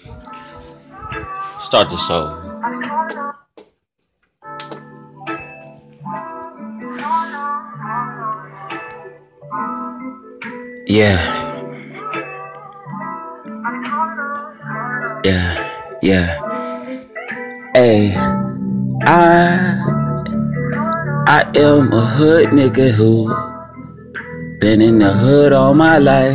Start the show. Yeah, yeah. Hey, I am a hood nigga who been in the hood all my life.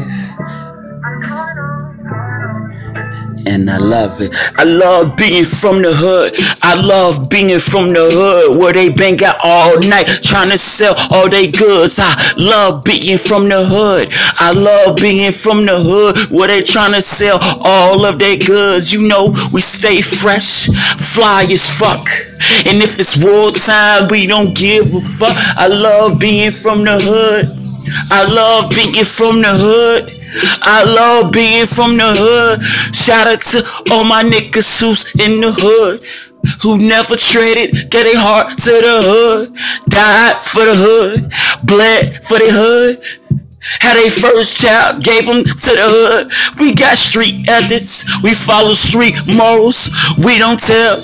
And I love it. I love being from the hood. I love being from the hood where they bang out all night trying to sell all they goods. I love being from the hood. I love being from the hood where they trying to sell all of their goods. You know, we stay fresh, fly as fuck. And if it's war time, we don't give a fuck. I love being from the hood. I love being from the hood. I love being from the hood. Shout out to all my niggas who's in the hood, who never traded, get their heart to the hood, died for the hood, bled for the hood, had a first child, gave them to the hood. We got street ethics, we follow street morals. We don't tell,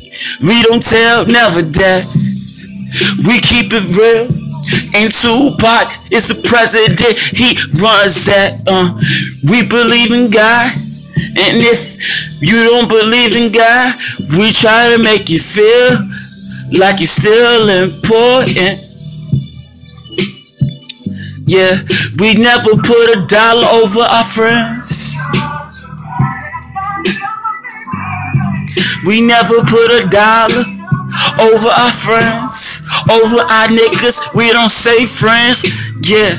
never die. We keep it real. And Tupac is the president, he runs that. We believe in God, and if you don't believe in God, we try to make you feel like you're still important. Yeah, we never put a dollar over our friends. We never put a dollar over our friends, over our niggas. We don't say friends. Yeah.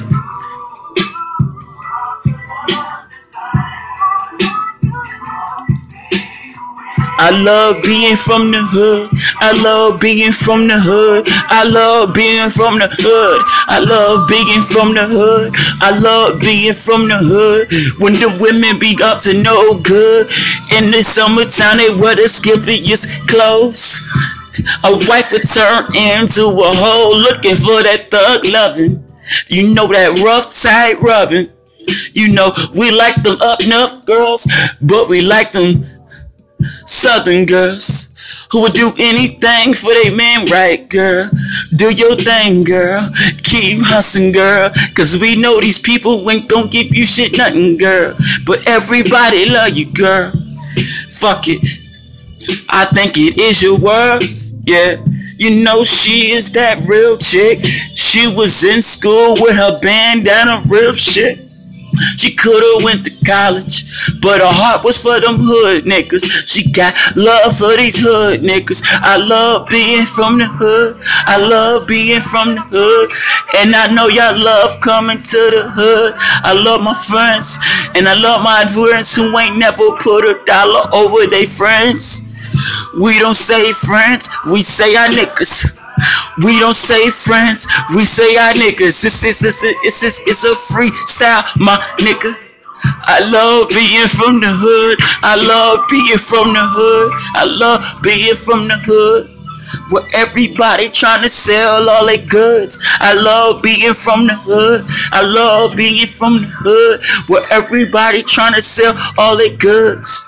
I love being from the hood. I love being from the hood. I love being from the hood. I love being from the hood. I love being from the hood. When the women be up to no good, in the summertime they wear the skimpiest clothes. A wife would turn into a hoe looking for that thug loving. You know that rough tight rubbing. You know we like them up north girls, but we like them southern girls who would do anything for they man. Right, girl? Do your thing, girl. Keep hustling, girl. Cause we know these people ain't gon' give you shit nothing, girl. But everybody love you, girl. Fuck it. I think it is your world. Yeah, you know she is that real chick. She was in school with her bandana, real shit. She coulda went to college, but her heart was for them hood niggas. She got love for these hood niggas. I love being from the hood. I love being from the hood. And I know y'all love coming to the hood. I love my friends, and I love my friends who ain't never put a dollar over they friends. We don't say friends, we say our niggas. We don't say friends, we say our niggas. It's a freestyle, my nigga. I love being from the hood. I love being from the hood. I love being from the hood, where everybody trying to sell all their goods. I love being from the hood. I love being from the hood, where everybody trying to sell all their goods.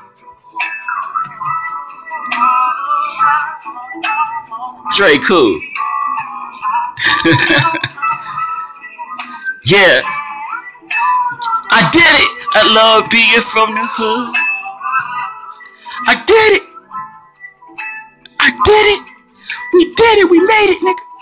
Dre cool. Yeah, I did it. I love being from the hood. I did it. I did it. We did it. We made it, nigga.